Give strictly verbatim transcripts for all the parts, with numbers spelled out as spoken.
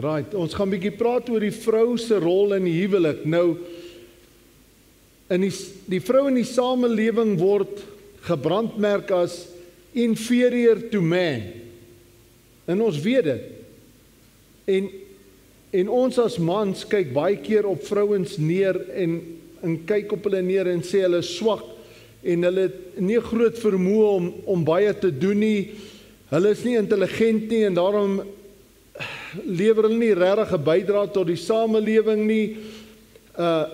Right, ons gaan 'n bietjie praat oor die vrou se rol in die huwelik. Nou, in die, die vrou in die samelewing word gebrandmerk as inferior to man. En ons weet dit. En, en ons as mans kyk baie keer op vrouens neer en, en kyk op hulle neer en sê hulle is swak en hulle het nie groot vermoë om, om baie te doen nie. Hulle is nie intelligent nie en daarom lewer hulle nie regtig 'n bydrae tot die samelewing nie. Uh,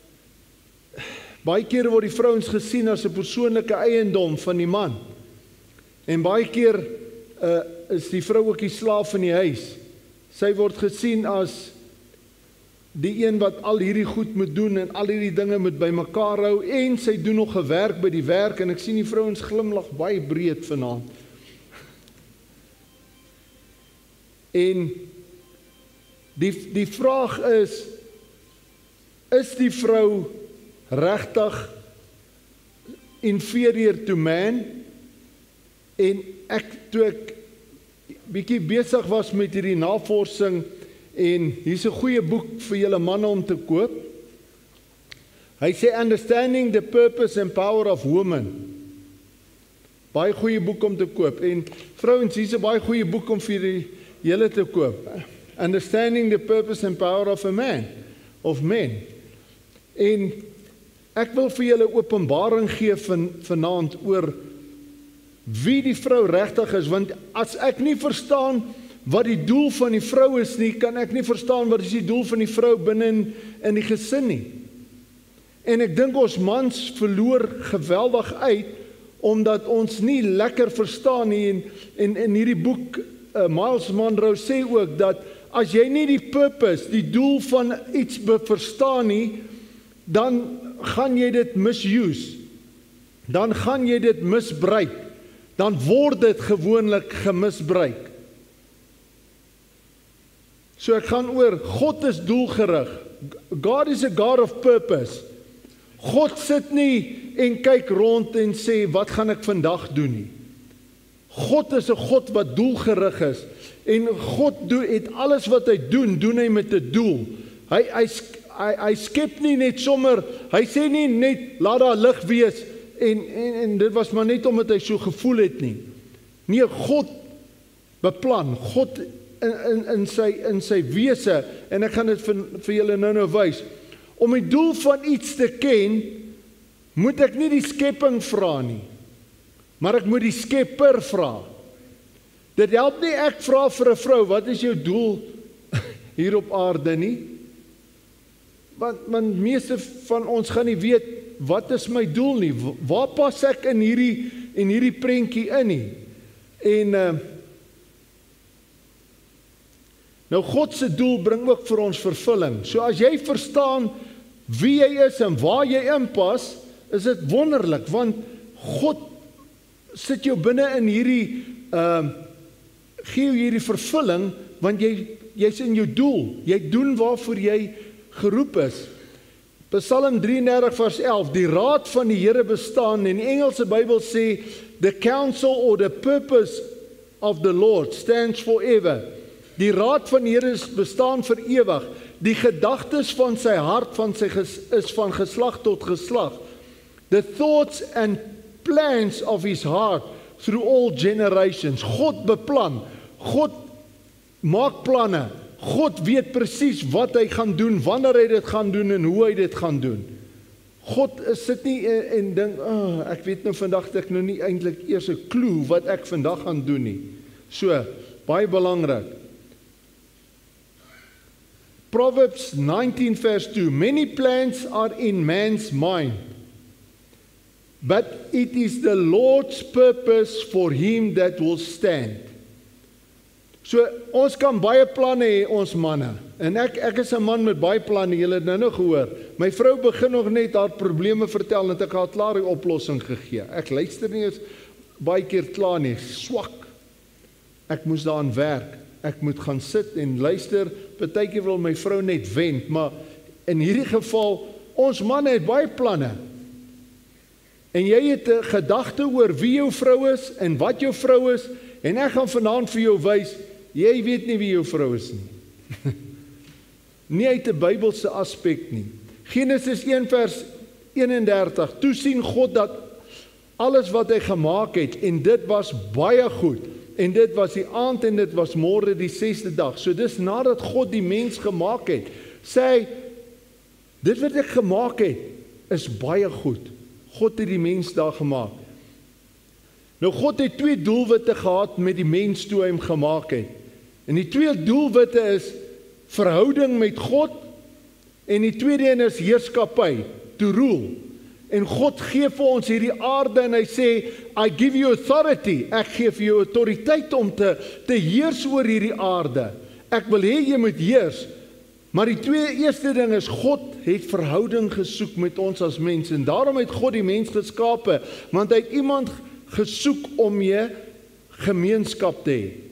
baie keer word die vrouens gesien as 'n persoonlike eiendom van die man. En baie keer uh, is die vrou ook die slaaf in die huis. Sy word gesien as die een wat al hierdie goed moet doen en al hierdie dinge moet bymekaar hou en sy doen nog 'n werk by die werk en ek sien die vrouens glimlag baie breed vanaand. En die, die vraag is, is die vrou regtig inferior to man? En ek, toe ek bietjie besig was met hierdie navorsing, en hier's 'n goeie boek vir julle manne om te koop. Hy sê Understanding the Purpose and Power of Women. Baie goeie boek om te koop. En vrouens, hier's 'n baie goeie boek om vir die julle te koop. Understanding the Purpose and Power of a Man, of Men. En ek wil vir julle openbaring gee van vanaand oor wie die vrou regtig is, want as ek nie verstaan wat die doel van die vrou is nie, kan ek nie verstaan wat is die doel van die vrou binne in, in die gesin nie. En ek dink ons mans verloor geweldig uit, omdat ons nie lekker verstaan nie, en, en in hierdie boek, uh, Miles Monroe sê ook, dat as jy nie die purpose, die doel van iets verstaan nie, dan gaan jy dit misuse, dan gaan jy dit misbruik, dan word dit gewoonlik gemisbruik. So ek gaan oor, God is doelgerig. God is a God of purpose. God sit nie en kyk rond en sê, wat gaan ek vandag doen nie. God is 'n God wat doelgerig is. En God doen, het alles wat hy doen, doen hy met 'n doel. Hy, hy, hy, hy skep nie net sommer, hy sê nie net, laat daar lig wees, en, en, en dit was maar net omdat hy so gevoel het nie. Nee, God beplan, God in, in, in, sy, in sy wese, en ek gaan dit vir, vir julle nou nou wys, om die doel van iets te ken, moet ek nie die skepping vra nie, maar ek moet die skepper vra. Dit help nie ek vra vir 'n vrou, wat is jou doel hier op aarde nie? Want, want meeste van ons gaan nie weet, wat is my doel nie? Waar pas ek in hierdie, in hierdie prentjie in nie? En uh, nou God se doel bring ook vir ons vervulling. So as jy verstaan wie jy is en waar jy inpas, is dit wonderlik, want God sit jou binne in hierdie uh, gee jou hierdie vervulling, want jy jy's in jou doel. Jy doen waarvoor jy geroep is. Psalm drieëndertig vers elf, die raad van die Here bestaan, en die Engelse Bybel sê, the counsel or the purpose of the Lord stands forever. Die raad van die Here bestaan vir ewig. Die gedagtes van sy hart van sy ges, is van geslag tot geslag. The thoughts and plans of his heart through all generations. God beplan. God maak planne. God weet presies wat hy gaan doen, wanneer hy dit gaan doen en hoe hy dit gaan doen. God sit nie en, en dink, oh, ek weet nou vandag het ek nou nie eintlik eers 'n klou wat ek vandag gaan doen nie. So, baie belangrik. Proverbs nineteen verse two, many plans are in man's mind, but it is the Lord's purpose for him that will stand. So, ons kan baie planne hê, ons manne. En ek, ek is 'n man met baie planne, julle het nou nog gehoor. My vrou begin nog net haar probleme vertel, en ek het klaar die oplossing gegee. Ek luister nie eens baie keer klaar nie, swak. Ek moes daaraan werk. Ek moet gaan sit en luister, partykeer wil my vrou net wend, maar in hierdie geval, ons manne het baie planne. En jy het 'n gedagte oor wie jou vrou is, en wat jou vrou is, en ek gaan vanaand vir jou wys, jy weet nie wie jou vrou is nie. Nie uit 'n Bybelse aspek nie. Genesis een vers eenendertig, toe sien God dat alles wat hy gemaak het, en dit was baie goed, en dit was die aand en dit was môre die sesde dag. So dis nadat God die mens gemaak het, sê hy, dit wat ek gemaak het, is baie goed. God het die mens daar gemaak. Nou God het twee doelwitte gehad met die mens toe hy hom gemaak het. En die twee doelwitte is verhouding met God, en die tweede een is heerskappy, to rule. En God gee vir ons hierdie aarde en hy sê, I give you authority, ek gee vir jou autoriteit om te, te heers oor hierdie aarde. Ek wil hê jy moet heers. Maar die twee eerste ding is, God het verhouding gesoek met ons as mens, en daarom het God die mens geskape, want hy het iemand gesoek om mee gemeenskap te hê.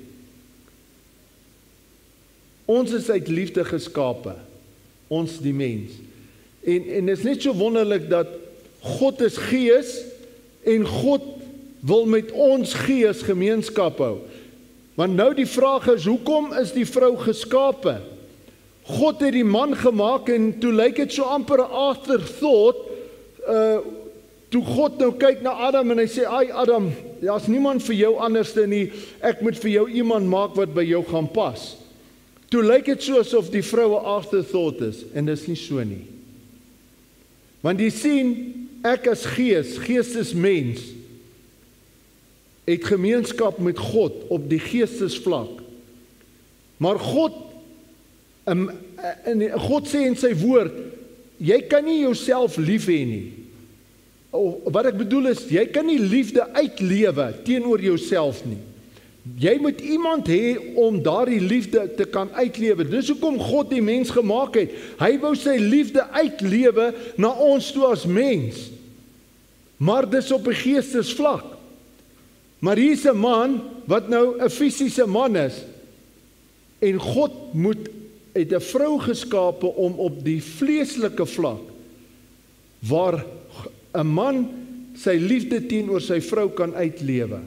Ons is uit liefde geskape, ons die mens. En, en het is net so wonderlik dat God is gees, en God wil met ons gees gemeenskap hou. Want nou die vraag is, hoekom is die vrou geskape? God het die man gemaak, en toe lyk het so amper 'n afterthought, uh, toe God nou kyk na Adam, en hy sê, ai Adam, daar's niemand vir jou anderste nie, ek moet vir jou iemand maak wat by jou gaan pas. Toe lyk het so asof die vrou 'n afterthought is, en dis nie so nie. Want jy sien, ek as gees, geestesmens, het gemeenskap met God op die geestesvlak. Maar God, um, en God sê in sy woord, jy kan nie jouself lief hê nie. O, wat ek bedoel is, jy kan nie liefde uitlewe teenoor jouself nie. Jy moet iemand hê om daardie liefde te kan uitlewe. Dis hoekom God die mens gemaak het. Hy wou sy liefde uitlewe na ons toe as mens. Maar dis op 'n geestesvlak. Maar hier's 'n man wat nou 'n fisiese man is. En God moet uit 'n vrou geskape om op die vleeslike vlak, waar 'n man sy liefde teenoor sy vrou kan uitlewe.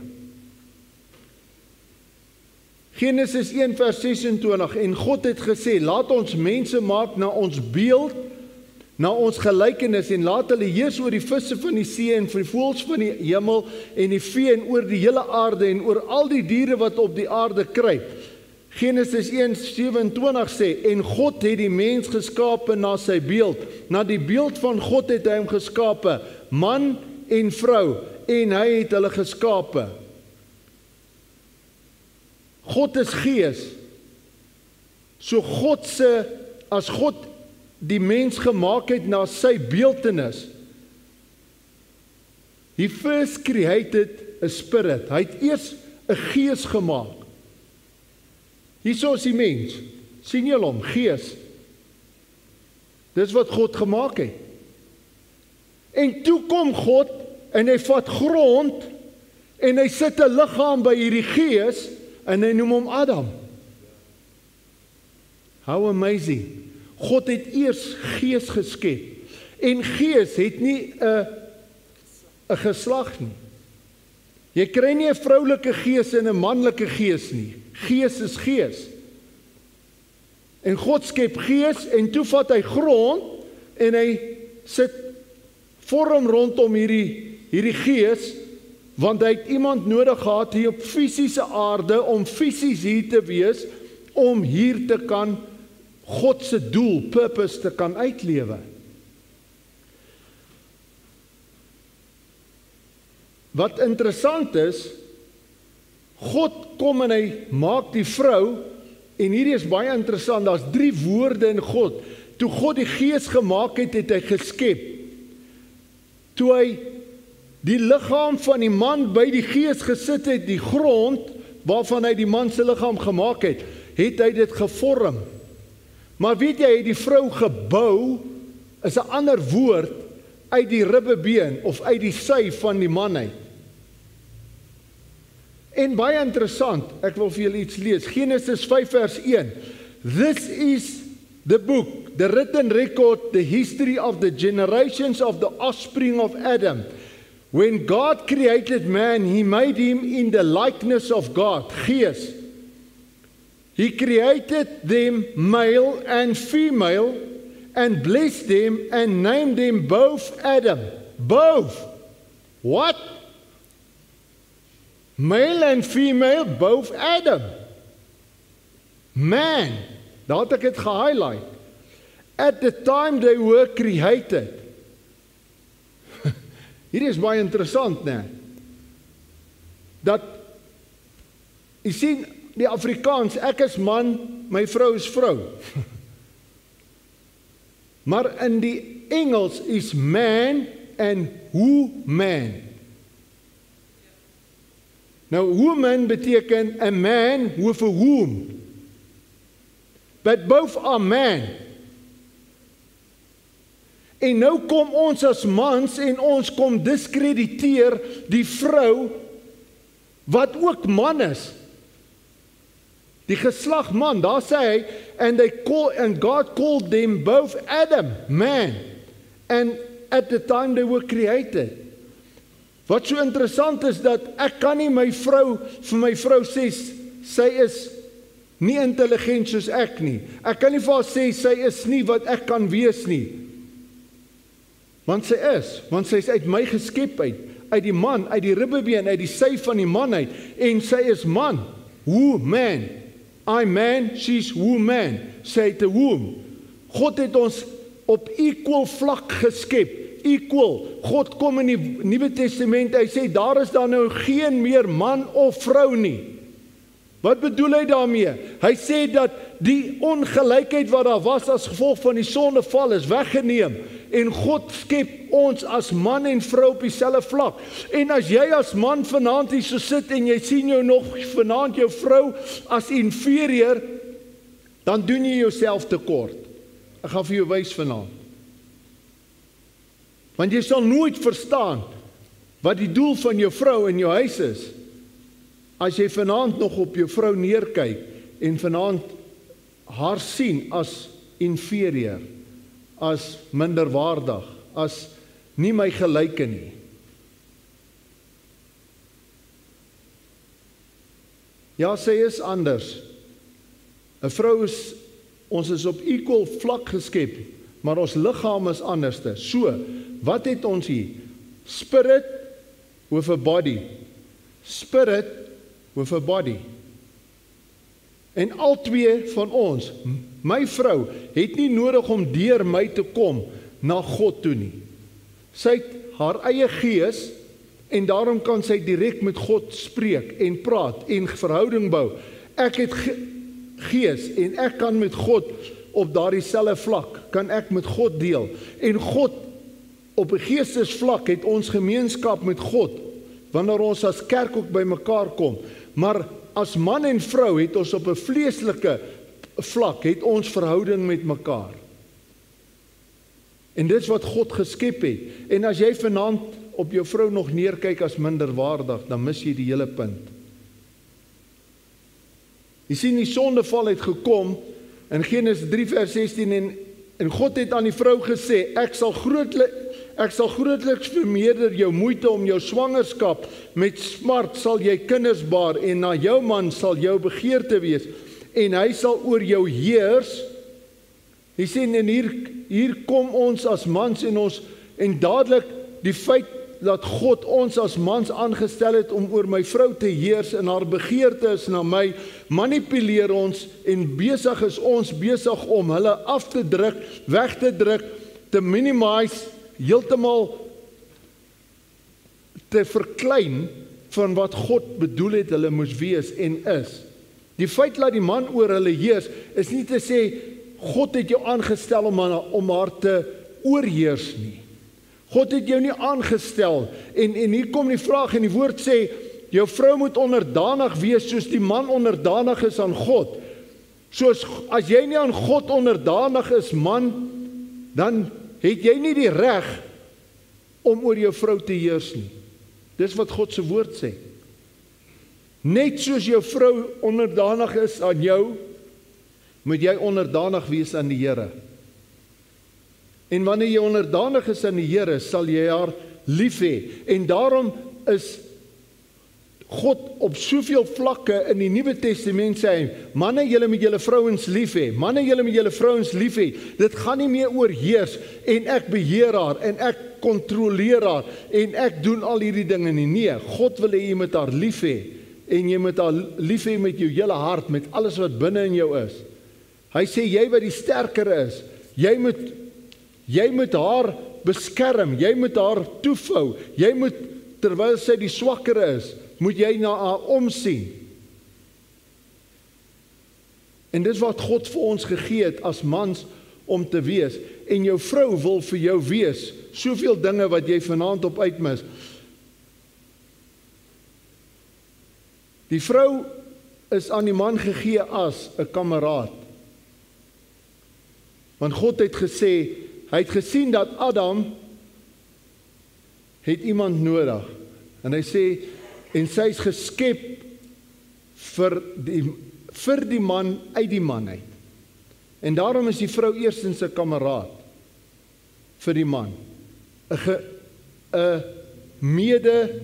Genesis een vers ses en twintig, en God het gesê, laat ons mense maak na ons beeld, na ons gelykenis, en laat hulle heers oor die visse van die see, en vir die voëls van die hemel, en die vee, en oor die hele aarde, en oor al die diere wat op die aarde kruip. Genesis een sewenentwintig sê, en God het die mens geskape na sy beeld, na die beeld van God het hy hom geskape, man en vrou, en hy het hulle geskape. God is gees. So God se, as God die mens gemaak het na sy beeltenis, he first created a spirit. Hy het eers 'n gees gemaak. Hierso is die mens. Sien julle hom? Gees. Dis wat God gemaak het. En toe kom God en hy vat grond en hy sit 'n liggaam by hierdie gees en hy noem hom Adam. How amazing. God het eers gees geskep. En gees het nie 'n 'n geslag nie. Jy kry nie 'n vroulike gees en 'n manlike gees nie. Gees is gees. En God skep gees en toe vat hy grond en hy sit vorm rondom hierdie hierdie gees, want hy het iemand nodig gehad hier op fisiese aarde om fisies hier te wees, om hier te kan God se doel, purpose te kan uitlewe. Wat interessant is, God kom en hy maak die vrou, en hierdie is baie interessant, daar's drie woorde in God. Toe God die gees gemaak het, het hy geskep. Toe hy die liggaam van die man by die gees gesit het, die grond, waarvan hy die man se liggaam gemaak het, het hy dit gevorm. Maar weet jy, hy het die vrou gebou, is 'n ander woord, uit die ribbebeen, of uit die sy van die man uit. En baie interessant, ek wil vir julle iets lees, Genesis vyf vers een, this is the book, the written record, the history of the generations of the offspring of Adam. When God created man, he made him in the likeness of God, gees. He He created them male and female and blessed them and named them both Adam. Both. What? Male and female, both Adam. Man. Daar het ek het gehighlight. At the time they were created. Hier is baie interessant, né? Dat, jy sien, die Afrikaans, ek is man, my vrou is vrou. Maar in die Engels is man en woman. Nou, woman beteken a man with a womb. But both are man. En nou kom ons as mans en ons kom diskrediteer die vrou wat ook man is. Die geslag man, daar sê hy, and they call and God called them both Adam, man, and at the time they were created. Wat so interessant is dat ek kan nie my vrou vir my vrou sê sy is nie intelligent soos ek nie. Ek kan nie vir haar sê sy is nie wat ek kan wees nie. Want sy is, want sy is uit my geskep uit, uit die man, uit die ribbebeen, uit die sy van die man uit, en sy is man, woman, I'm man, she's woman, sy het 'n womb. God het ons op equal vlak geskep, equal. God kom in die Nuwe Testament, hy sê, daar is daar nou geen meer man of vrou nie. Wat bedoel hy daarmee? Hy sê dat die ongelykheid wat daar was as gevolg van die sondeval is weggeneem. En God skep ons as man en vrou op dieselfde vlak. En as jy as man vanaand hier so sit en jy sien jou nog vanaand jou vrou as inferior, dan doen jy jouself tekort. Ek gaan vir jou wys vanaand. Want jy sal nooit verstaan wat die doel van jou vrou in jou huis is, as jy vanaand nog op jou vrou neerkyk en vanaand haar sien as inferior, as minderwaardig, as nie my gelyke nie. Ja, sy is anders. 'n Vrou is, ons is op equal vlak geskep, maar ons liggaam is anderste. So, wat het ons hier? Spirit with a body. Spirit with a body. En al twee van ons, my vrou, het nie nodig om deur my te kom na God toe nie. Sy het haar eie gees, en daarom kan sy direk met God spreek, en praat, en verhouding bou. Ek het ge gees, en ek kan met God op daardie selfe vlak, kan ek met God deel. En God, op 'n geestesvlak, het ons gemeenskap met God, wanneer ons as kerk ook by mekaar kom. Maar as man en vrou het ons op 'n vleeslike vlak, het ons verhouding met mekaar. En dit is wat God geskep het. En as jy vanaand op jou vrou nog neerkyk as minderwaardig, dan mis jy die hele punt. Jy sien, die sondeval het gekom, in Genesis drie vers sestien, en, en God het aan die vrou gesê, ek sal grootlik, ek sal grootliks vermeerder jou moeite om jou swangerskap, met smart sal jy kinders baar, en na jou man sal jou begeerte wees, en hy sal oor jou heers. Jy sien, en hier, hier kom ons as mans, en ons, en dadelik die feit, dat God ons as mans aangestel het om oor my vrou te heers, en haar begeerte is na my, manipuleer ons, en besig is ons besig om hulle af te druk, weg te druk, te minimize, heeltemal te verklein van wat God bedoel het hulle moes wees en is. Die feit dat die man oor hulle heers, is nie te sê, God het jou aangestel om, om haar te oorheers nie. God het jou nie aangestel, en, en hier kom die vraag, en die woord sê, jou vrou moet onderdanig wees, soos die man onderdanig is aan God. Soos, as jy nie aan God onderdanig is, man, dan het jy nie die reg om oor jou vrou te heers nie. Dis wat God se woord sê. Net soos jou vrou onderdanig is aan jou, moet jy onderdanig wees aan die Here. En wanneer jy onderdanig is aan die Here, sal jy haar lief hê. En daarom is God op soveel vlakke in die Nuwe Testament sê hy, manne, julle moet julle vrouens lief hê. Manne, julle moet julle vrouens lief hê. Dit gaan nie meer oor heers en ek beheer haar en ek kontroleer haar en ek doen al hierdie dinge nie. Nee, God wil hê jy moet haar lief hê en jy moet haar lief hê met jou hele hart, met alles wat binne in jou is. Hy sê jy wat die sterker is, jy moet jy moet haar beskerm, jy moet haar toevou. Jy moet terwyl sy die swakker is, moet jy na haar omsien. En dis wat God vir ons gegee het as mans om te wees. En jou vrou wil vir jou wees. Soveel dinge wat jy vanaand op uitmis. Die vrou is aan die man gegee as 'n kameraad. Want God het gesê, hy het gesien dat Adam het iemand nodig. En hy sê, en sy is geskep vir die, vir die man uit die man uit. En daarom is die vrou eerstens 'n kameraad vir die man. 'n ge, 'n mede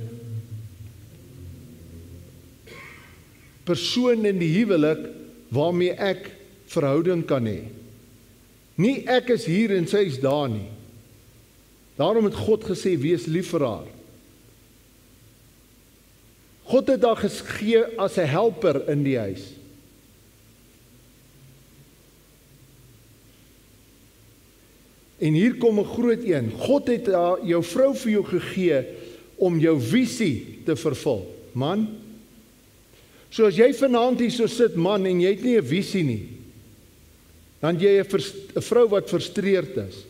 persoon in die huwelik waarmee ek verhouding kan hê. Nie ek is hier en sy is daar nie. Daarom het God gesê, wees lief vir haar. God het haar gegee as 'n helper in die huis. En hier kom 'n groot een. God het haar, jou vrou vir jou gegee om jou visie te vervul. Man, so as jy vanaand hier so sit, man, en jy het nie 'n visie nie, dan jy 'n vrou wat frustreerd is.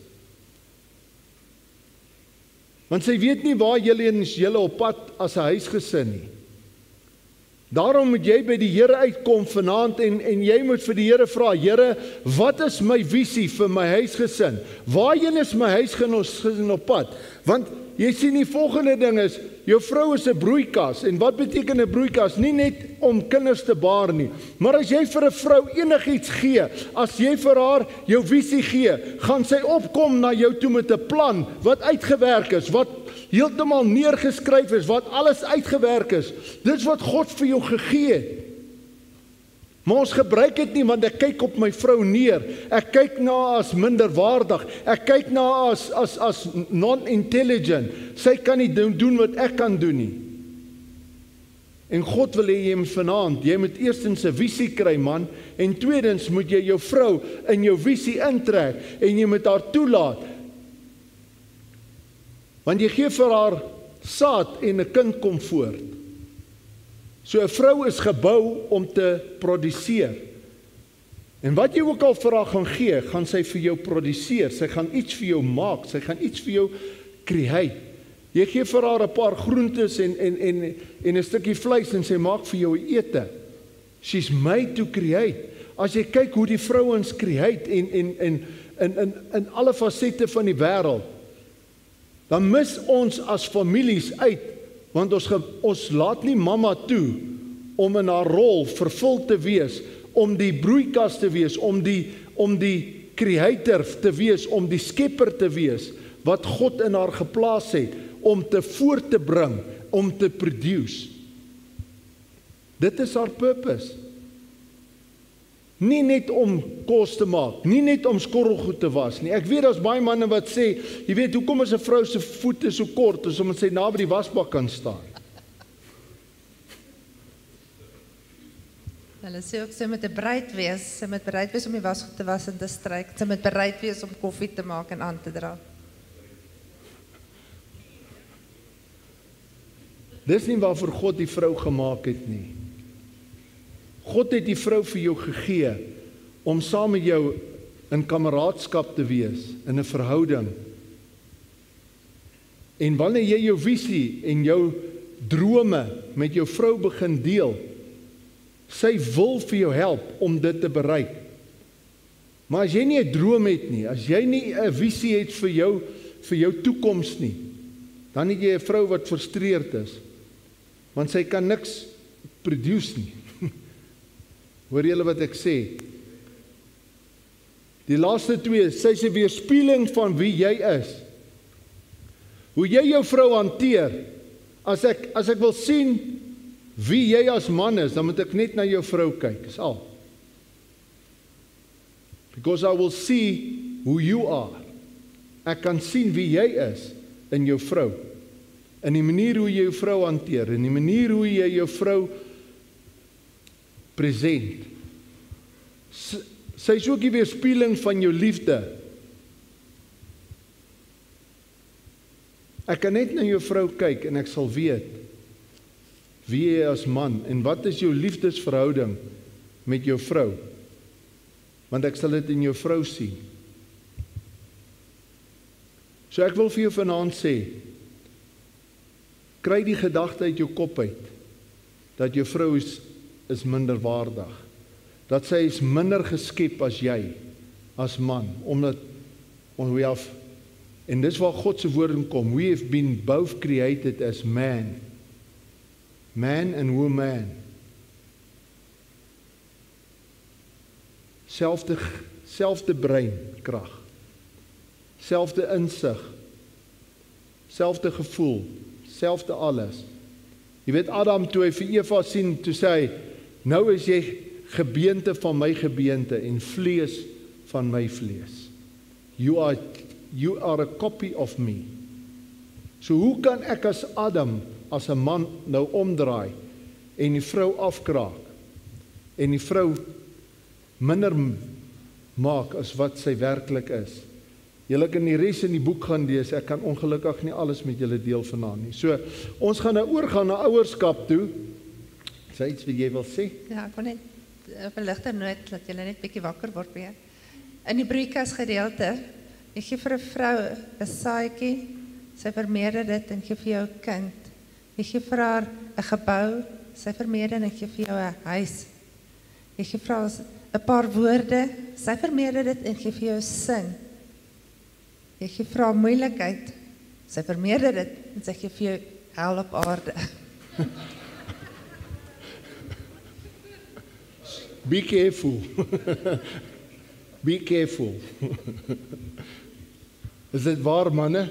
Want sy weet nie waar julle is julle op pad as 'n huisgesin nie. Daarom moet jy by die Here uitkom vanaand en, en jy moet vir die Here vra, Here, wat is my visie vir my huisgesin? Waarheen is my huisgesin op pad? Want jy sien die volgende ding is, jou vrou is 'n broeikas. En wat beteken 'n broeikas? Nie net om kinders te baar nie. Maar as jy vir 'n vrou enigiets gee, as jy vir haar jou visie gee, gaan sy opkom na jou toe met 'n plan wat uitgewerk is, wat heeltemal neergeskryf is, wat alles uitgewerk is. Dis wat God vir jou gegee het. Maar ons gebruik dit nie, want ek kyk op my vrou neer. Ek kyk na haar as minderwaardig. Ek kyk na haar as, as, as non-intelligent. Sy kan nie doen, doen wat ek kan doen nie. En God wil hê jy moet vanaand, jy moet eerstens 'n visie kry, man, en tweedens moet jy jou vrou in jou visie intrek, en jy moet haar toelaat. Want jy gee vir haar saad en 'n kind kom voort. So 'n vrou is gebou om te produseer. En wat jy ook al vir haar gaan gee, gaan sy vir jou produseer. Sy gaan iets vir jou maak, sy gaan iets vir jou create. Jy gee vir haar 'n paar groentes en en en en 'n stukkie vleis en sy maak vir jou ete. She's made to create. As jy kyk hoe die vrouens create en en en in in in alle fasette van die wêreld, dan mis ons as families uit, want ons ons laat nie mamma toe om in haar rol vervul te wees, om die broeikas te wees, om die om die creator te wees, om die skepper te wees wat God in haar geplaas het om te voort te bring, om te produce. Dit is haar purpose. Nie net om kos te maak, nie net om skorrelgoed te was nie. Ek weet daar's baie manne wat sê, jy weet, hoekom is 'n vrou se voete so kort, is omdat sy naby die wasbak kan staan. Hulle sê ook sy moet bereid wees, sy moet bereid wees om die wasgoed te was en te stryk, sy moet bereid wees om koffie te maak en aan te dra. Dis nie waarvoor God die vrou gemaak het nie. God het die vrou vir jou gegee om saam met jou in kameraadskap te wees, in 'n verhouding. En wanneer jy jou visie en jou drome met jou vrou begin deel, sy wil vir jou help om dit te bereik. Maar as jy nie 'n droom het nie, as jy nie 'n visie het vir jou vir jou toekoms nie, dan het jy 'n vrou wat frustreerd is, want sy kan niks produce nie. Hoor julle wat ek sê? Die laaste twee, sy is 'n weerspieëling van wie jy is. Hoe jy jou vrou hanteer, as ek as ek wil sien wie jy as man is, dan moet ek net na jou vrou kyk, is al. Because I will see who you are. Ek kan sien wie jy is in jou vrou. In die manier hoe jy jou vrou hanteer, in die manier hoe jy jou vrou present. Sy is ook die weerspieëling van jou liefde. Ek kan net na jou vrou kyk en ek sal weet wie jy as man en wat is jou liefdesverhouding met jou vrou. Want ek sal dit in jou vrou sien. So ek wil vir jou vanaand sê, kry die gedagte uit jou kop uit, dat jou vrou is, is minderwaardig, dat sy is minder geskep as jy, as man, omdat, on we have, en dis waar God se woord in kom, we have been both created as man, man and woman, selfde, selfde breinkrag, selfde insig, selfde gevoel, selfde alles. Jy weet Adam toe hy vir Eva sien, toe sê hy, nou is jy gebeente van my gebeente en vlees van my vlees. You are, you are a copy of me. So hoe kan ek as Adam, as 'n man nou omdraai en die vrou afkraak en die vrou minder maak as wat sy werklik is? Julle kan die res in die boek gaan lees, ek kan ongelukkig nie alles met julle deel vanaand nie. So, ons gaan nou oorgaan na ouerskap toe. Is daar iets wat jy wil sê? Ja, ek wil net uh, verligter noot, dat julle net bietjie wakker word weer. In die broeikas gedeelte, jy gee vir 'n vrou 'n saadjie, sy vermeerder dit en gee vir jou 'n kind. Jy gee vir haar 'n gebou, sy vermeerder en gee vir jou 'n huis. Jy gee vir haar 'n paar woorde, sy vermeerder dit en gee vir jou 'n sin. Jy gee vir haar moeilikheid, sy vermeerder dit en sy gee vir jou hel op aarde. Be careful. Be careful. Is dit waar, manne?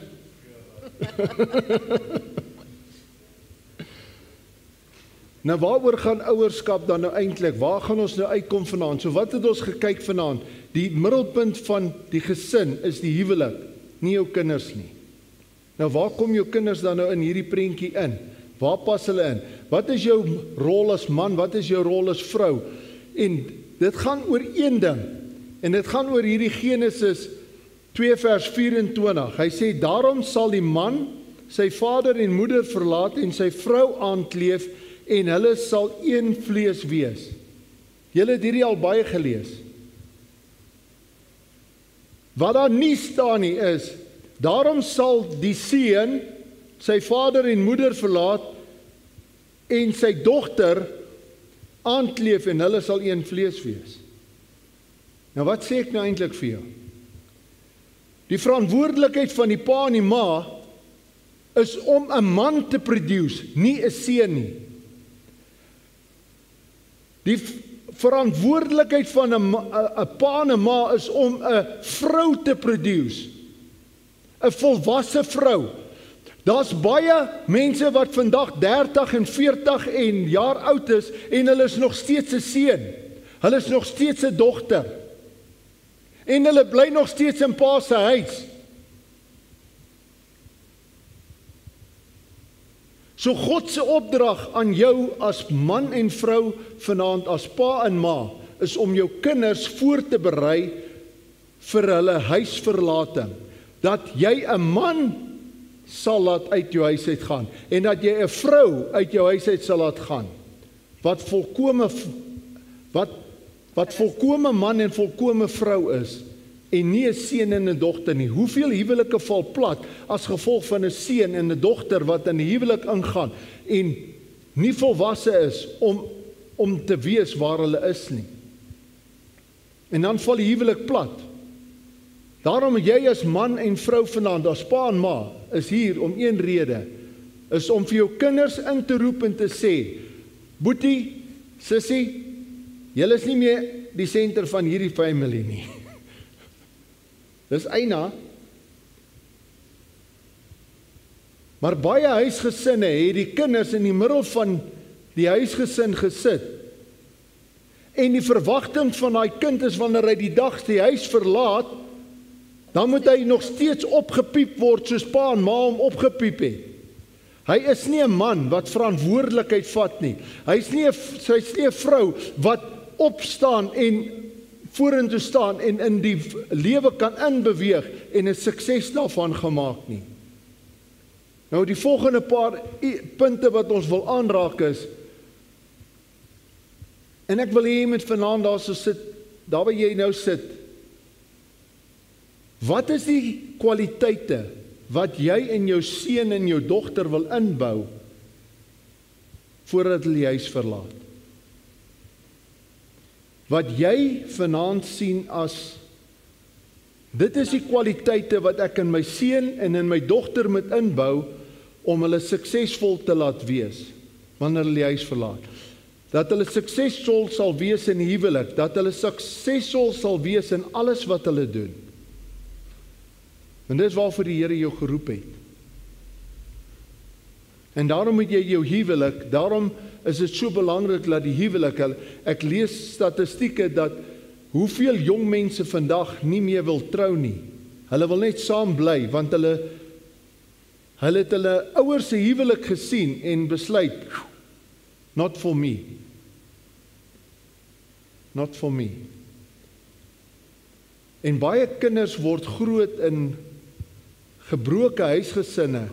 Nou waaroor gaan ouerskap dan nou eintlik? Waar gaan ons nou uitkom vanaand? So wat het ons gekyk vanaand? Die middelpunt van die gesin is die huwelik, nie jou kinders nie. Nou waar kom jou kinders dan nou in hierdie prentjie in? Waar pas hulle in? Wat is jou rol as man? Wat is jou rol as vrou? En dit gaan oor een ding. En dit gaan oor hierdie Genesis twee vers vyf-en-twintig. Hy sê, daarom sal die man sy vader en moeder verlaat en sy vrou aankleef en hulle sal een vlees wees. Julle het hierdie al baie gelees. Wat daar nie staan nie is, daarom sal die seun sy vader en moeder verlaat en sy dogter aankleef en hulle sal een vlees wees. Nou wat sê ek nou eintlik vir jou? Die verantwoordelikheid van die pa en die ma is om 'n man te produce, nie 'n seun nie. Die verantwoordelikheid van 'n 'n pa en 'n ma is om 'n vrou te produce. 'n Volwasse vrou. Daar's baie mense wat vandag dertig en veertig en jaar oud is en hulle is nog steeds 'n seun. Hulle is nog steeds 'n dogter. En hulle bly nog steeds in pa se huis. So God se opdrag aan jou as man en vrou vanaand, as pa en ma, is om jou kinders voor te berei vir hulle huisverlating. Dat jy 'n man sal laat uit jou huis uit gaan en dat jy 'n vrou uit jou huis uit sal laat gaan. Wat volkome wat wat volkome man en volkome vrou is en nie 'n seun en 'n dogter nie. Hoeveel huwelike val plat as gevolg van 'n seun en 'n dogter wat in 'n huwelik ingaan en nie volwasse is om om te weet waar hulle is nie. En dan val die huwelik plat. Daarom jy as man en vrou vanaand, as pa en ma, is hier om een rede, is om vir jou kinders in te roep en te sê, boetie, sissie, julle is nie meer die senter van hierdie family nie. Dis eina. Maar baie huisgesinne het die kinders in die middel van die huisgesin gesit. En die verwagting van daai kind is wanneer hy die dag die huis verlaat, dan moet hy nog steeds opgepiep word soos pa en ma hom opgepiep het. Hy is nie 'n man wat verantwoordelikheid vat nie. Hy is nie 'n sy is nie 'n vrou wat opstaan en vorentoe staan en in die lewe kan inbeweeg en 'n sukses daarvan gemaak nie. Nou die volgende paar punte wat ons wil aanraak is, en ek wil hê jy moet vanaand daar so sit, daar waar jy nou sit. Wat is die kwaliteite wat jy in jou seun en jou dogter wil inbou voordat hulle die huis verlaat? Wat jy vanaand sien as, dit is die kwaliteite wat ek in my seun en in my dogter moet inbou om hulle suksesvol te laat wees wanneer hulle die huis verlaat. Dat hulle suksesvol sal wees in die huwelik, dat hulle suksesvol sal wees in alles wat hulle doen. En dis waarvoor die Here jou geroep het. En daarom moet jy jou huwelik, daarom is dit so belangrik dat die huwelik, ek lees statistieke dat hoeveel jong mense vandag nie meer wil trou nie. Hulle wil net saam bly, want hulle hulle het hulle ouers se huwelik gesien en besluit, not for me. Not for me. En baie kinders word groot in gebroke huisgesinne.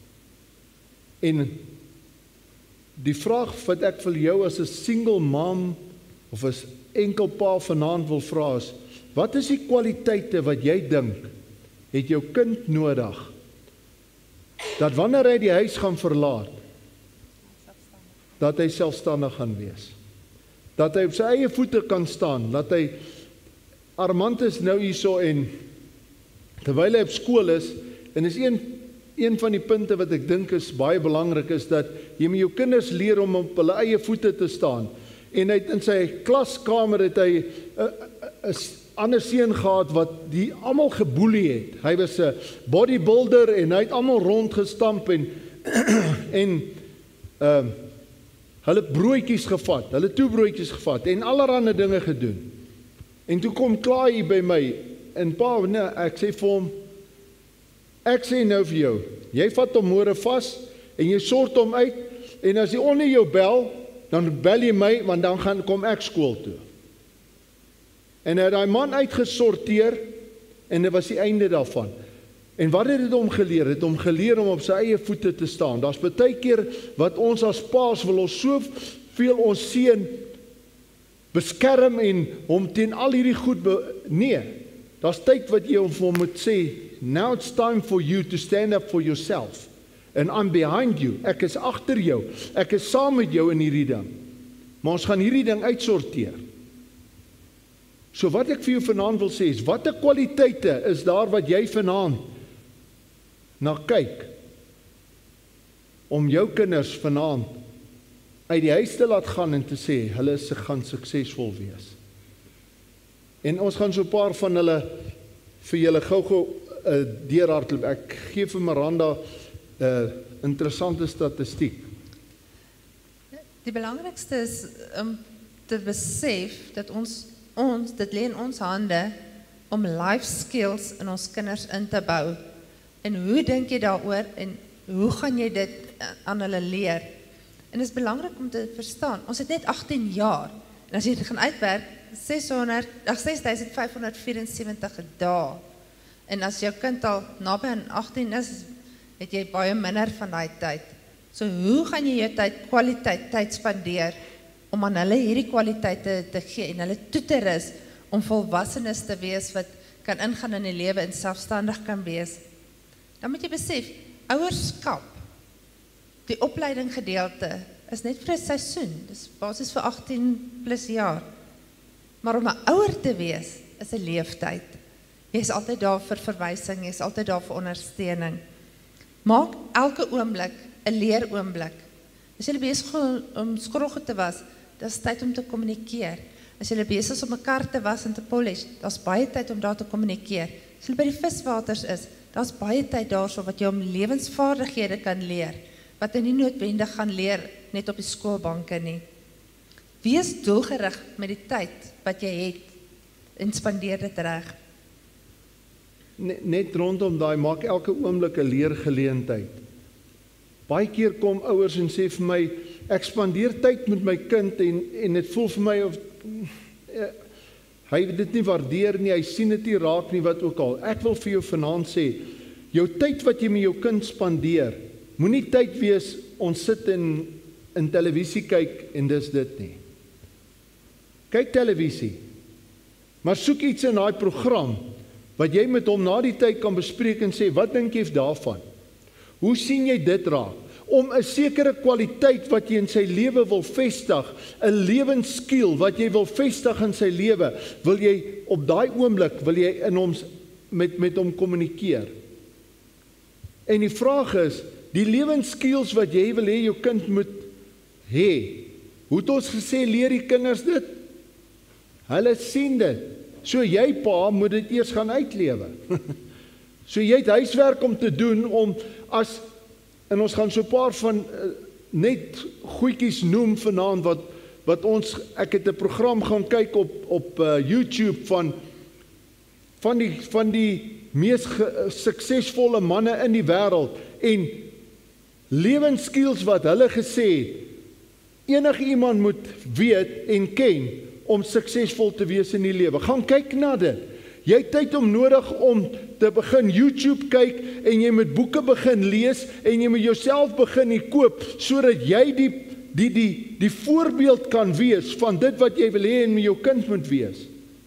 En die vraag wat ek vir jou as 'n single mom of as enkel pa vanaand wil vra is, wat is die kwaliteite wat jy dink het jou kind nodig dat wanneer hy die huis gaan verlaat, dat hy selfstandig gaan wees, dat hy op sy eie voete kan staan, dat hy Armand is nou hierso en terwyl hy op skool is, en is een Een van die punte wat ek dink is baie belangrik is dat jy met jou kinders leer om op hulle eie voete te staan. En hy het in sy klaskamer het hy 'n ander seun gehad wat die almal geboelie het. Hy was 'n bodybuilder en hy het almal rondgestamp en en ehm uh, hulle broodjies gevat, hulle toebroodjies gevat en allerlei dinge gedoen. En toe kom klaar hy by my en pa, nee, ek sê vir hom, ek sê nou vir jou, jy vat hom môre vas en jy sort hom uit en as hy onder jou bel, dan bel jy my want dan gaan kom ek skool toe. En hy het daai man uitgesorteer en dit was die einde daarvan. En wat het dit hom geleer? Het hom geleer om op sy eie voete te staan. Daar's baie keer wat ons as paas wil ons soveel ons seun beskerm en hom teen al hierdie goed be nee. Daar's tyd wat jy hom vir hom moet sê, now it's time for you to stand up for yourself. And I'm behind you. Ek is agter jou. Ek is saam met jou in hierdie ding. Maar ons gaan hierdie ding uitsorteer. So wat ek vir jou vanaand wil sê is, watter kwaliteite is daar wat jy vanaand na kyk om jou kinders vanaand uit die huis te laat gaan en te sê, hulle is gaan suksesvol wees. En ons gaan so 'n paar van hulle vir julle gou-gou uh, deurhardloop. Ek gee vir Miranda 'n uh, interessante statistiek. Die belangrikste is om te besef dat ons ons dit lê in ons hande om life skills in ons kinders in te bou. En hoe dink jy daaroor en hoe gaan jy dit aan hulle leer? En dit is belangrik om te verstaan, ons het net agttien jaar. En as jy dit gaan uitwerk, ses duisend vyfhonderd vyf-en-sewentig dae. En as jou kind al naby aan agttien is, het jy baie minder van daai tyd. So hoe gaan jy jou tyd, kwaliteit tyd spandeer om aan hulle hierdie kwaliteite te gee en hulle toe te rus om volwassenes te wees wat kan ingaan in die lewe en selfstandig kan wees? Dan moet jy besef, ouerskap, die opleiding gedeelte is net vir 'n seisoen. Dis basies vir agttien plus jaar. Maar om 'n ouer te wees is 'n leeftyd. Jy is altyd daar vir verwysing, jy is altyd daar vir ondersteuning. Maak elke oomblik 'n leeroomblik. As jy besig is om skroggel te was, dis tyd om te kommunikeer. As jy besig is om 'n kar te was en te polish, daar's baie tyd om daar te kommunikeer. As jy by die viswaters is, daar's baie tyd daarso wat jy om lewensvaardighede kan leer. wat jy nie noodwendig gaan leer net op die skoolbanke nie. Wees doelgerig met die tyd wat jy het en spandeer dit reg. Net, net rondom daai, maak elke oomblik 'n leergeleentheid. Baie keer kom ouers en sê vir my, ek spandeer tyd met my kind en, en dit voel vir my of eh, hy dit nie waardeer nie, hy sien dit nie raak nie, wat ook al. Ek wil vir jou vanaand sê, jou tyd wat jy met jou kind spandeer, moenie tyd wees, ons sit in, in televisie kyk en dis dit nie. Kyk televisie, maar soek iets in daai program, wat jy met hom na die tyd kan bespreek en sê, wat dink jy daarvan? Hoe sien jy dit raak? Om 'n sekere kwaliteit wat jy in sy lewe wil vestig, 'n lewensskill wat jy wil vestig in sy lewe, wil jy op daai oomblik, wil jy in hom met, met hom kommunikeer. En die vraag is, die lewensskills wat jy wil hê jou kind moet hê, hoe het ons gesê, leer die kinders dit? Hulle sien dit. So jy pa moet dit eers gaan uitlewe. So jy het huiswerk om te doen om as, en ons gaan so 'n paar van uh, net goedjies noem vanaand wat wat ons, ek het 'n program gaan kyk op op uh, YouTube van van die van die mees ge, suksesvolle manne in die wêreld en lewensskills wat hulle gesê het, enige iemand moet weet en ken om suksesvol te wees in die lewe. Gaan kyk na dit. Jy het tyd om nodig om te begin YouTube kyk en jy moet boeke begin lees en jy moet jouself begin hier koop sodat jy die die die die voorbeeld kan wees van dit wat jy wil hê en met jou kind moet wees.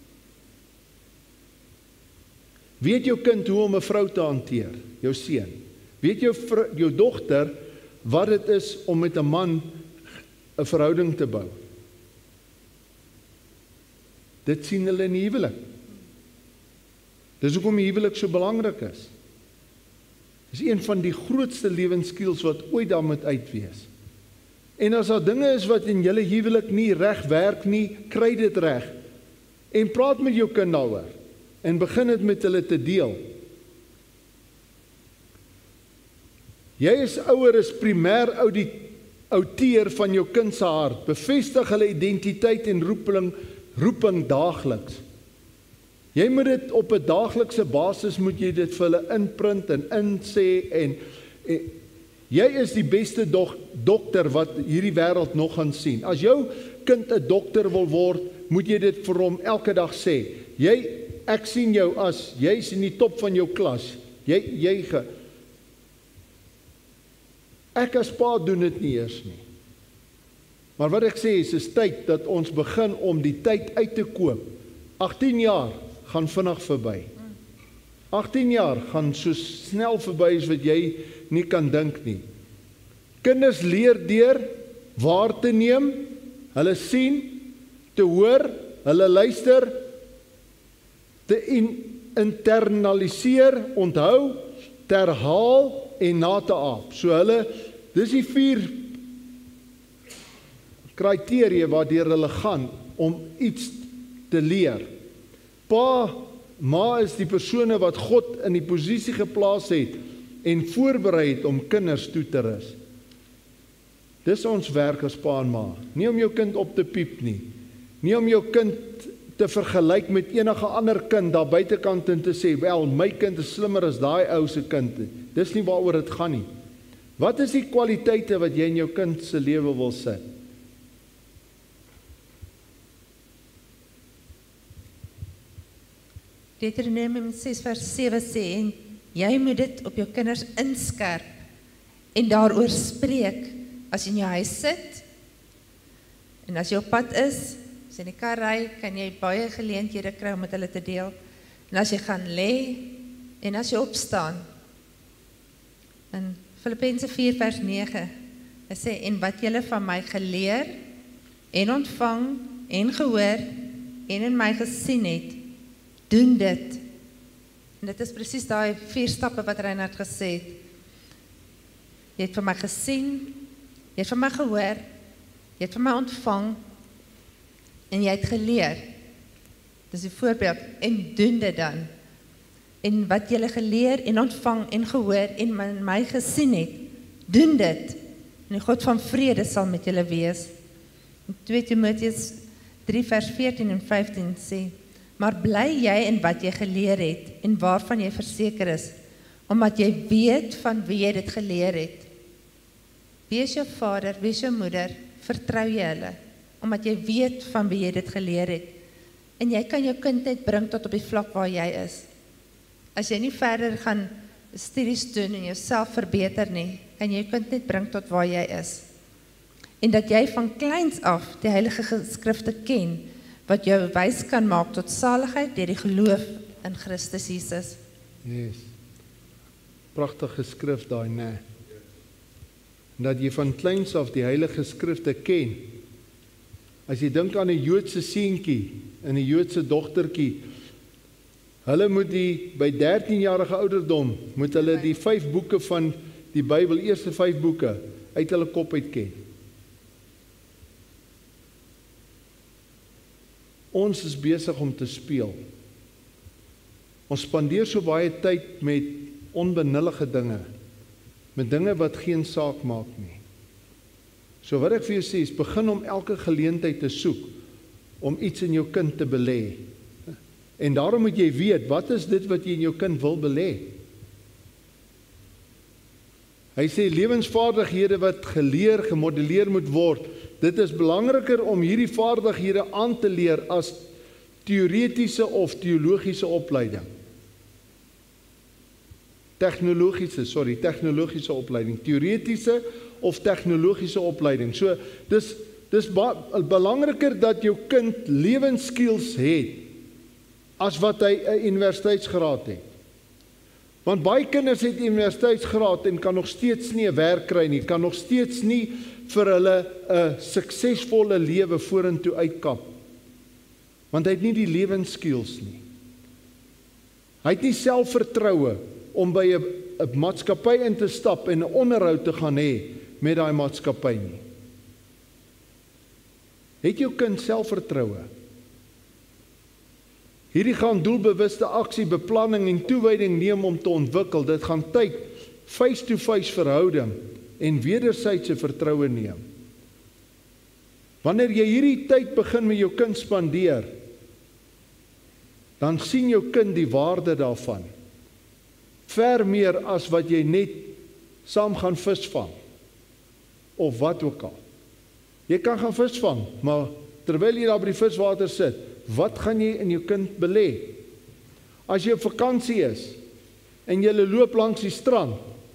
Weet jou kind hoe om 'n vrou te hanteer, jou seun. Weet jou vrou, jou dogter wat dit is om met 'n man 'n verhouding te bou. Dit sien hulle in die huwelik. Dis hoekom die huwelik so belangrik is. Dis een van die grootste lewensskills wat ooit daar moet uitwees. En as daar dinge is wat in julle huwelik nie reg werk nie, kry dit reg. En praat met jou kind daaroor en begin dit met hulle te deel. Jy is ouer is primêr outeur van jou kind se hart. Bevestig hulle identiteit en roeping roeping daagliks. Jy moet dit op 'n daaglikse basis moet jy dit vir hulle inprint en insê en, en jy is die beste dok, dokter wat hierdie wêreld nog gaan sien. As jou kind 'n dokter wil word, moet jy dit vir hom elke dag sê. Jy ek sien jou as jy's in die top van jou klas. Jy jy ge, ek as pa doen dit nie eers nie. Maar wat ek sê is, is tyd dat ons begin om die tyd uit te koop. agttien jaar gaan vinnig verby. agttien jaar gaan so snel verby as wat jy nie kan dink nie. Kinders leer deur waar te neem, hulle sien, te hoor, hulle luister, te in, internaliseer, onthou, te herhaal en na te aap. So hulle, dis die vier kriteria waardeur hulle gaan om iets te leer. Pa, ma is die persone wat God in die posisie geplaas het en voorberei het om kinders toe te rus. Dis ons werk as pa en ma. Nie om jou kind op te piep nie. Nie om jou kind te vergelyk met enige ander kind daar buitekant en te sê, wel, my kind is slimmer as daai ou se kind. Dis nie waaroor dit gaan nie. Wat is die kwaliteite wat jy in jou kind se lewe wil sit? Deuteronomium ses vers sewe sê, en jy moet dit op jou kinders inskerp en daaroor spreek as jy in jou huis sit en as jy op pad is, as jy in die kar ry, kan jy baie geleenthede kry om met hulle te deel, en as jy gaan lê en as jy opstaan. In Filippense vier vers nege, hy sê, en wat julle van my geleer en ontvang en gehoor en in my gesien het, doen dit. En dit is presies daai vier stappe wat Reinhard gesê het. Jy het van my gesien, jy het van my gehoor, jy het van my ontvang, en jy het geleer. Dis die voorbeeld, en doen dit dan. En wat jy geleer en ontvang en gehoor en in my gesien het, doen dit. en die God van vrede sal met julle wees. In twee Timoteus drie vers veertien en vyftien sê, maar bly jy in wat jy geleer het en waarvan jy verseker is, omdat jy weet van wie jy dit geleer het. Wees jou vader, wees jou moeder, vertrou jy hulle, omdat jy weet van wie jy dit geleer het. En jy kan jou kind net bring tot op die vlak waar jy is. As jy nie verder gaan studies doen en jouself verbeter nie, kan jy jou kind net bring tot waar jy is. En dat jy van kleins af die heilige geskrifte ken, wat jou wys kan maak tot saligheid deur die geloof in Christus Jesus. Yes. Pragtige skrif daai, né? Dat jy van kleins af die heilige skrifte ken. As jy dink aan 'n Joodse seentjie en 'n Joodse dogtertjie, hulle moet die by dertien jarige ouderdom moet hulle die vyf boeke van die Bybel, eerste vyf boeke uit hulle kop uit ken. Ons is besig om te speel. Ons spandeer so baie tyd met onbenullige dinge, met dinge wat geen saak maak nie. So wat ek vir jou sê is, begin om elke geleentheid te soek, om iets in jou kind te belê. En daarom moet jy weet, wat is dit wat jy in jou kind wil belê? Hy sê, lewensvaardighede wat geleer, gemodelleer moet word, dit is belangriker om hierdie vaardighede aan te leer as teoretiese of teologiese opleiding. Tegnologiese, sorry, tegnologiese opleiding, teoretiese of tegnologiese opleiding. So, dis, dis belangriker dat jou kind lewensskills het, as wat hy 'n universiteitsgraad het. Want baie kinders het universiteitsgraad en kan nog steeds nie 'n werk kry nie, kan nog steeds nie vir hulle 'n suksesvolle lewe vorentoe uitkap. Want hy het nie die lewensskills nie. Hy het nie selfvertroue om by 'n 'n maatskappy in te stap en 'n onderhoud te gaan hê met daai maatskappy nie. Het jou kind selfvertroue? Hierdie gaan doelbewuste aksie, beplanning en toewyding neem om te ontwikkel. Dit gaan tyd, face-to-face verhouding en wederwysige vertroue neem. Wanneer jy hierdie tyd begin met jou kind spandeer, dan sien jou kind die waarde daarvan. Ver meer as wat jy net saam gaan visvang, of wat ook al. Jy kan gaan visvang, maar terwyl jy daar by die viswater sit, wat gaan jy in jou kind belê? As jy op vakansie is, en jy loop langs die strand,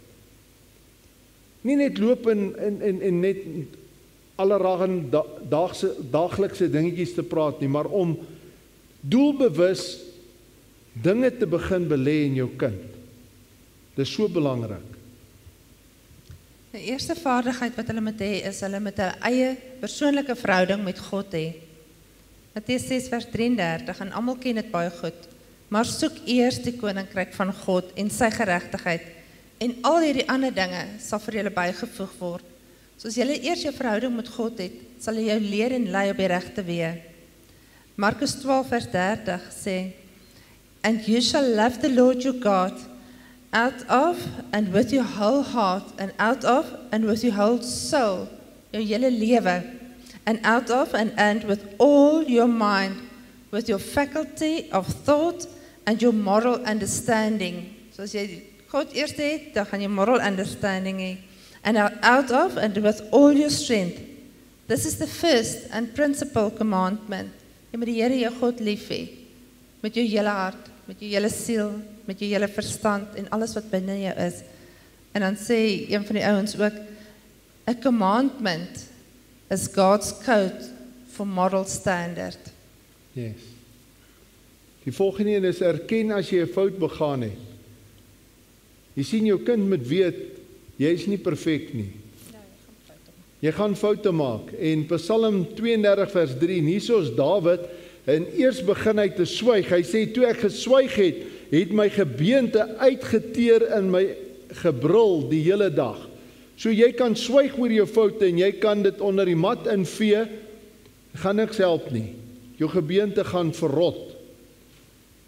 nie net loop en, en, en, en net allerlei da, daagse, daaglikse dingetjies te praat nie, maar om doelbewus dinge te begin belê in jou kind. Dit is so belangrik. Die eerste vaardigheid wat hulle moet hê, is hulle met hulle eie persoonlike verhouding met God hê. Matteus ses vers drieëndertig, en almal ken dit baie goed, maar soek eers die koninkryk van God en sy geregtigheid, en al hierdie ander dinge sal vir julle bygevoeg word. So as julle eers jou verhouding met God het, sal hy jou leer en lei op die regte weë. Markus twaalf vers dertig sê, and you shall love the Lord your God out of and with your whole heart and out of and with your whole soul, jou hele lewe, and out of and and with all your mind, with your faculty of thought and your moral understanding. So as jy God eerst het, dan gaan jy moral understanding hê. And out of and with all your strength. This is the first and principal commandment. Jy moet die Here jou God lief hê, met jou hele hart, met jou hele siel, met jou hele verstand en alles wat binne jou is. En dan sê een van die ouens ook, a commandment is God's code for moral standard. Yes. Die volgende een is erken as jy 'n fout begaan het. Jy sien jou kind moet weet, jy is nie perfek nie. Jy gaan foute maak. En Psalm tweeëndertig vers drie, nie soos Dawid, en eers begin hy te swyg. Hy sê, toe ek geswyg het, het my gebeente uitgeteer in my gebrul die hele dag. So jy kan swyg oor jou foute en jy kan dit onder die mat invee, gaan niks help nie. Jou gebeente gaan verrot.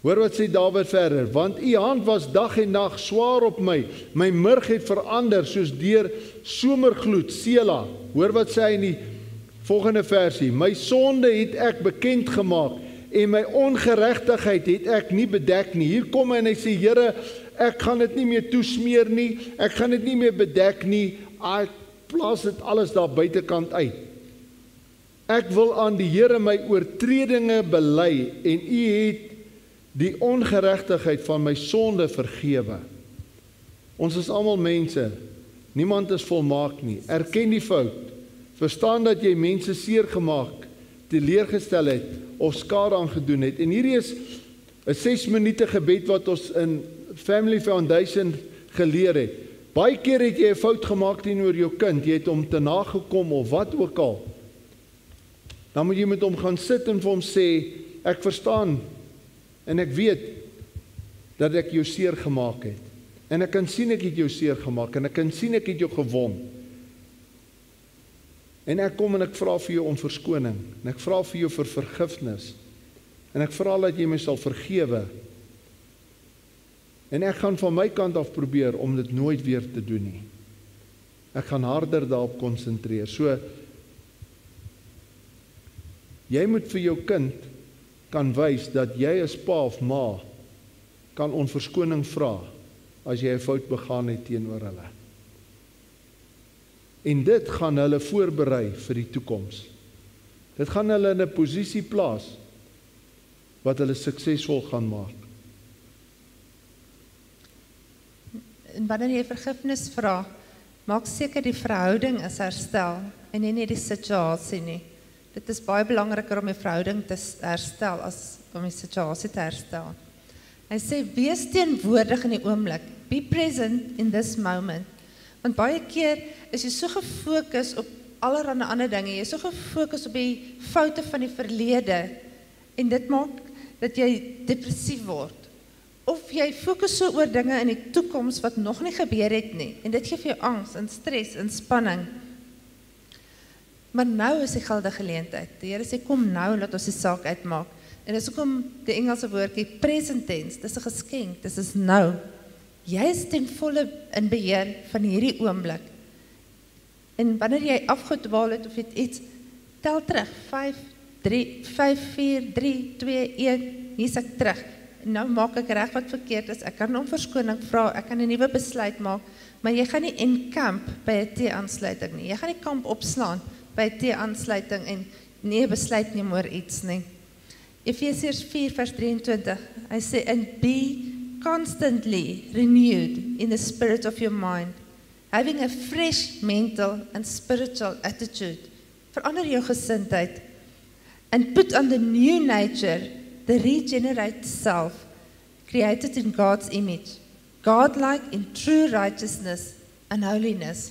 Hoor wat sê Dawid verder, want u hand was dag en nag swaar op my, my murg het verander soos deur somergloed, Sela. Hoor wat sê hy in die volgende versie, my sonde het ek bekend gemaak, en my ongeregtigheid het ek nie bedek nie. Hier kom hy en hy sê, Here, ek gaan dit nie meer toesmeer nie, ek gaan dit nie meer bedek nie, ek plaas dit alles daar buitekant uit. Ek wil aan die Here my oortredinge bely, en u het die ongeregtigheid van my sonde vergewe. Ons is almal mense, niemand is volmaak nie. Erken die fout, verstaan dat jy mense seer gemaak, teleurgestel het, of skade aangedoen het. En hierdie is 'n ses minute gebed wat ons in Family Foundation geleer het. Baie keer het jy 'n fout gemaak teenoor jou kind, jy het hom te nagekom of wat ook al. Dan moet jy met hom gaan sit en vir hom sê, ek verstaan, en ek weet, dat ek jou seer gemaak het. En ek kan sien ek het jou seer gemaak, en ek kan sien ek het jou gewond. En ek kom en ek vra vir jou om verskoning, en ek vra vir jou vir vergifnis, en ek vra dat jy my sal vergewe. En ek gaan van my kant af probeer om dit nooit weer te doen nie. Ek gaan harder daarop konsentreer. So, jy moet vir jou kind kan wys dat jy as pa of ma kan om verskoning vra as jy 'n fout begaan het teenoor hulle. En dit gaan hulle voorberei vir die toekoms. Dit gaan hulle in 'n posisie plaas wat hulle suksesvol gaan maak. En wanneer jy vergifnis vra, maak seker die verhouding is herstel en nie net die situasie nie. Dit is baie belangriker om die verhouding te herstel as om die situasie te herstel. Hy sê, wees teenwoordig in die oomblik. Be present in this moment. Want baie keer is jy so gefokus op allerhande ander dinge, jy is so gefokus op die foute van die verlede, en dit maak dat jy depressief word. Of jy fokus so oor dinge in die toekoms wat nog nie gebeur het nie, en dit gee vir jou angs en stres en spanning. Maar nou is die goue geleentheid. Die Here sê, kom nou, laat ons die saak uitmaak. En dis hoekom die Engelse woordjie present tense, dis 'n geskenk, dis is nou. Jy is ten volle in beheer van hierdie oomblik. En wanneer jy afgedwaal het of het iets, tel terug, vyf, drie, vyf, vier, drie, twee, een, hier is ek terug. En nou maak ek reg wat verkeerd is, ek kan om verskoning vra, ek kan 'n nuwe besluit maak, maar jy gaan nie encamp by 'n T-aansluiting nie. Jy gaan nie kamp opslaan by 'n T-aansluiting en nie besluit neem oor iets nie. Efesiërs vier vers drieëntwintig, hy sê, and be constantly renewed in the spirit of your mind, having a fresh mental and spiritual attitude. Verander jou gesindheid, and put on the new nature, the regenerate self, created in God's image, godlike in true righteousness and holiness.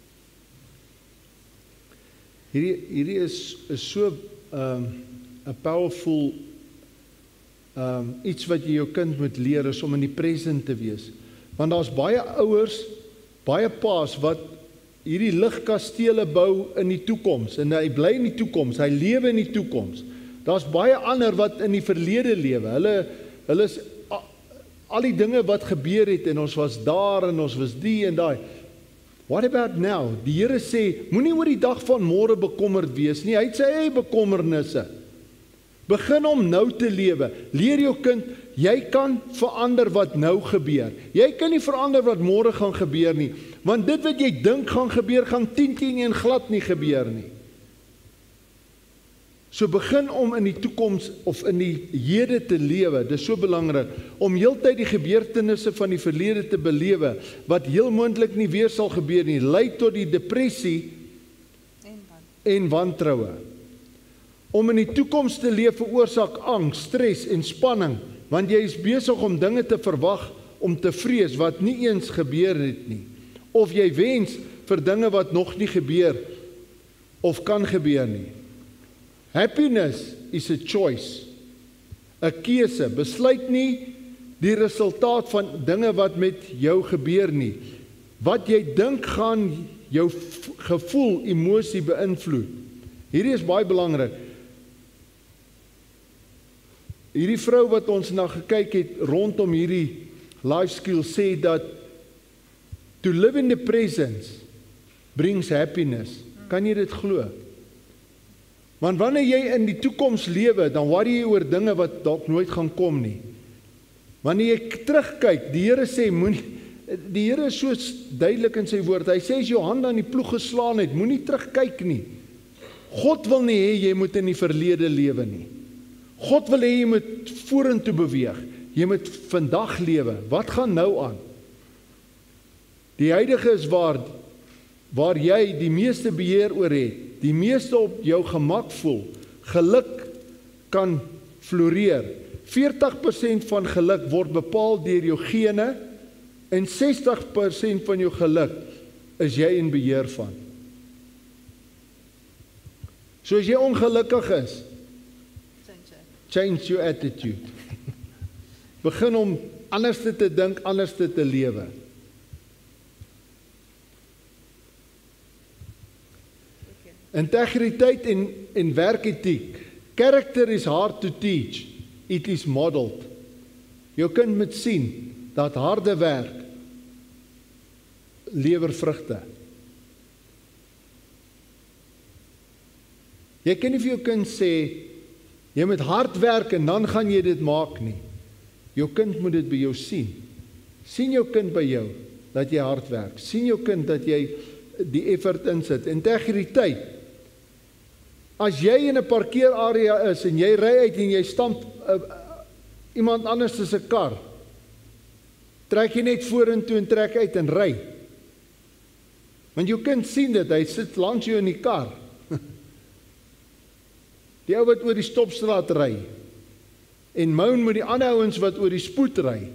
Hierdie, hierdie is, is so um, 'n powerful um, iets wat jy jou kind moet leer is om in die present te wees. Want daar's baie ouers, baie paas wat hierdie ligkastele bou in die toekoms, en hy bly in die toekoms, hy lewe in die toekoms. Daar's baie ander wat in die verlede lewe. Hulle hulle is al die dinge wat gebeur het en ons was daar en ons was die en daai. What about now? Die Here sê, moenie oor die dag van môre bekommerd wees nie. Hy het sy eie bekommernisse. Begin om nou te lewe. Leer jou kind, jy kan verander wat nou gebeur. Jy kan nie verander wat môre gaan gebeur nie, want dit wat jy dink gaan gebeur, gaan tien teen een glad nie gebeur nie. So begin om in die toekoms of in die hede te lewe. Dit is so belangrik om heeltyd die gebeurtenisse van die verlede te belewe wat heel moontlik nie weer sal gebeur nie, lei tot die depressie en wantroue. Om in die toekoms te leef veroorsaak angs, stres en spanning, want jy is besig om dinge te verwag, om te vrees wat nie eens gebeur het nie. Of jy wens vir dinge wat nog nie gebeur of kan gebeur nie. Happiness is a choice, 'n keuse. Besluit nie die resultaat van dinge wat met jou gebeur nie. Wat jy dink gaan jou gevoel, emosie beïnvloed. Hierdie is baie belangrik. Hierdie vrou wat ons na gekyk het rondom hierdie life skill sê dat to live in the presence brings happiness. Kan jy dit glo? Want wanneer jy in die toekoms lewe, dan worry jy oor dinge wat dalk nooit gaan kom nie. Wanneer jy terugkyk, die Here sê, moenie, die Here is so duidelik in sy woord, hy sê as jou hand aan die ploeg geslaan het, moenie terugkyk nie. God wil nie hê jy moet in die verlede lewe nie. God wil hê jy moet vorentoe beweeg. Jy moet vandag lewe. Wat gaan nou aan? Die huidige is waar, waar jy die meeste beheer oor het, die meeste op jou gemak voel, geluk kan floreer. veertig persent van geluk word bepaal deur jou gene en sestig persent van jou geluk is jy in beheer van. So as jy ongelukkig is, change your attitude. Begin om anders te dink, anders te lewe. Integriteit en, en werketiek. Character is hard to teach. It is modeled. Jou kind moet sien dat harde werk lewer vrugte. Jy kan nie vir jou kind sê, jy moet hard werk en dan gaan jy dit maak nie. Jou kind moet dit by jou sien. Sien jou kind by jou, dat jy hard werk. Sien jou kind dat jy die effort insit. Integriteit. As jy in 'n parkeerarea is en jy ry uit en jy stamp uh, uh, iemand anders se 'n kar, trek jy net vorentoe en trek uit en ry. Want jou kind sien dit, hy sit langs jou in die kar. Die ou wat oor die stopstraat ry en moan met die ander ouens wat oor die spoed ry.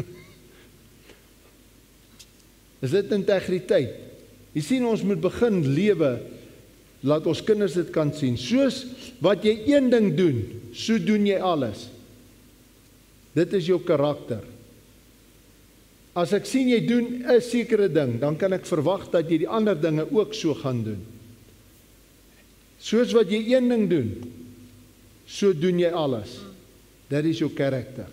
Is dit integriteit? Jy sien, ons moet begin lewe, laat ons kinders dit kan sien. Soos wat jy een ding doen, so doen jy alles. Dit is jou karakter. As ek sien jy doen 'n sekere ding, dan kan ek verwag dat jy die ander dinge ook so gaan doen. Soos wat jy een ding doen, so doen jy alles. That is your character.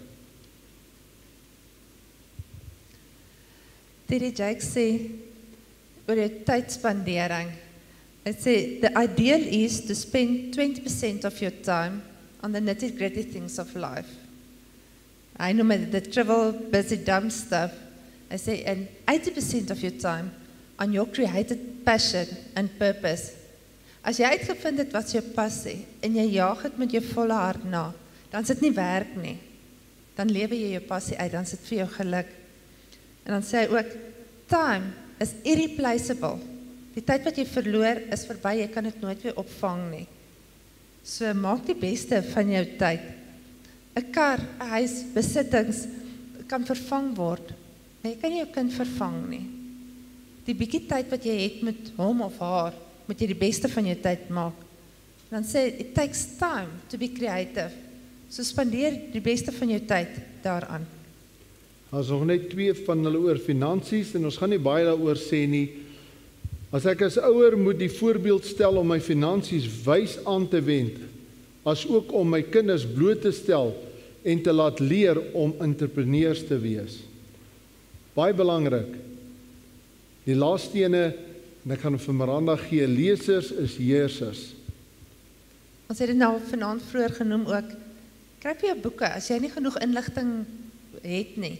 T D Jakes sê oor jou tydspandering. Hy sê the ideal is to spend twenty percent of your time on the nitty-gritty things of life. Hy noem dit the trivial, busy, dumb stuff. Hy sê and eighty percent of your time on your created passion and purpose. As jy uitgevind het wat jou passie en jy jaag dit met jou volle hart na, dan is dit nie werk nie. Dan lewe jy jou passie uit, dan is dit vir jou geluk. En dan sê hy ook, time is irreplaceable. Die tyd wat jy verloor is verby, jy kan dit nooit weer opvang nie. So maak die beste van jou tyd. 'n Kar, 'n huis, besittings kan vervang word, maar jy kan nie jou kind vervang nie. Die bietjie tyd wat jy het met hom of haar, moet jy die beste van jou tyd maak. Dan sê, it takes time to be creative. So spandeer die beste van jou tyd daaraan. Ons nog net twee van hulle oor finansies, en ons gaan nie baie daaroor sê nie. As ek as ouer moet die voorbeeld stel om my finansies wys aan te wend, as ook om my kinders bloot te stel en te laat leer om entrepreneurs te wees. Baie belangrik. Die laaste ene, en ek gaan vir Miranda gee, lesers is heersers. Ons het dit nou vanaand vroeër genoem ook, kry vir jou boeke, as jy nie genoeg inligting het nie.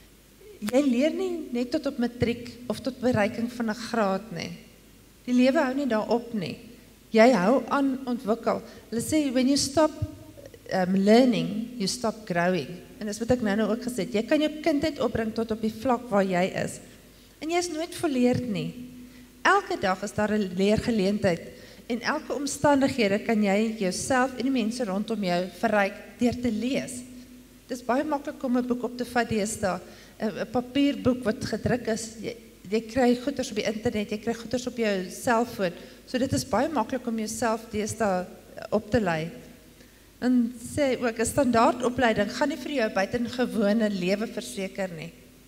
Jy leer nie net tot op matriek of tot bereiking van 'n graad nie. Die lewe hou nie daarop nie. Jy hou aan ontwikkel. Hulle sê, when you stop um, learning, you stop growing. En dis wat ek nou nou ook gesê het, jy kan jou kindheid opbring tot op die vlak waar jy is. En jy is nooit volleerd nie. Elke dag is daar 'n leergeleentheid. En elke omstandighede kan jy jouself en die mense rondom jou verryk deur te lees. Dit is baie maklik om 'n boek op te vat deesdae, 'n papierboek wat gedruk is. Jy, jy kry goeders op die internet, jy kry goeders op jou selfoon. So dit is baie maklik om jouself deesdae op te lei. En sê ook 'n standaardopleiding gaan nie vir jou buitengewone lewe verseker nie.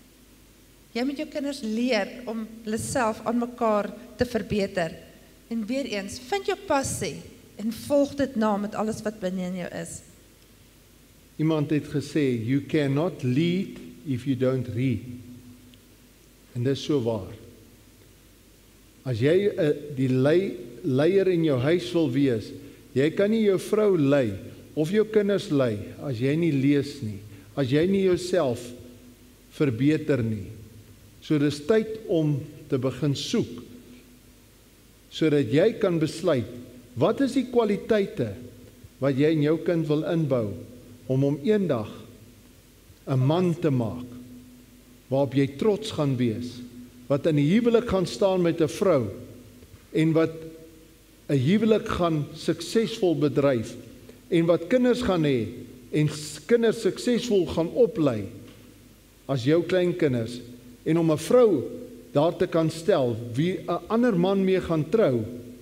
Jy moet jou kinders leer om hulle self aan mekaar te verbeter. En weer eens, vind jou passie en volg dit na met alles wat binne in jou is. Iemand het gesê, you cannot lead if you don't read. En dit is so waar. As jy uh, die lei, leier in jou huis wil wees, jy kan nie jou vrou lei, of jou kinders lei, as jy nie lees nie, as jy nie jouself verbeter nie. So dis tyd om te begin soek, sodat jy kan besluit, wat is die kwaliteite, wat jy in jou kind wil inbou, om hom eendag, 'n man te maak, waarop jy trots gaan wees, wat in die huwelik gaan staan met 'n vrou, en wat 'n huwelik gaan suksesvol bedryf, en wat kinders gaan hê, en kinders suksesvol gaan oplei, as jou kleinkinders, en om 'n vrou daar te kan stel, wie 'n ander man mee gaan trou,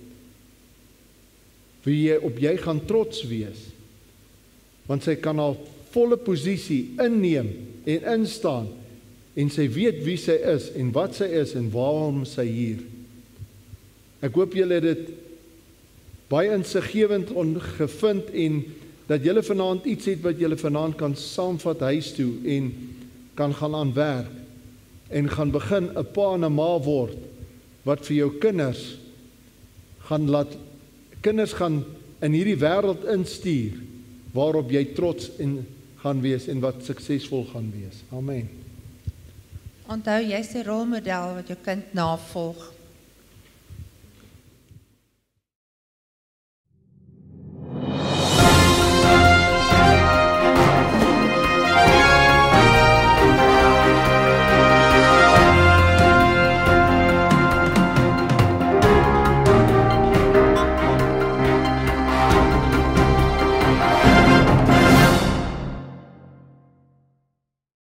wie jy op jy gaan trots wees, want sy kan haar volle posisie inneem, en instaan, en sy weet wie sy is, en wat sy is, en waarom sy hier. Ek hoop julle het dit baie insiggewend gevind, en dat julle vanaand iets het, wat julle vanaand kan saamvat huis toe, en kan gaan aan werk, en gaan begin 'n pa en 'n ma word, wat vir jou kinders, gaan laat, kinders gaan in hierdie wêreld instuur, waarop jy trots en gaan wees, en wat suksesvol gaan wees. Amen. Onthou, jy's die rolmodel wat jou kind navolg.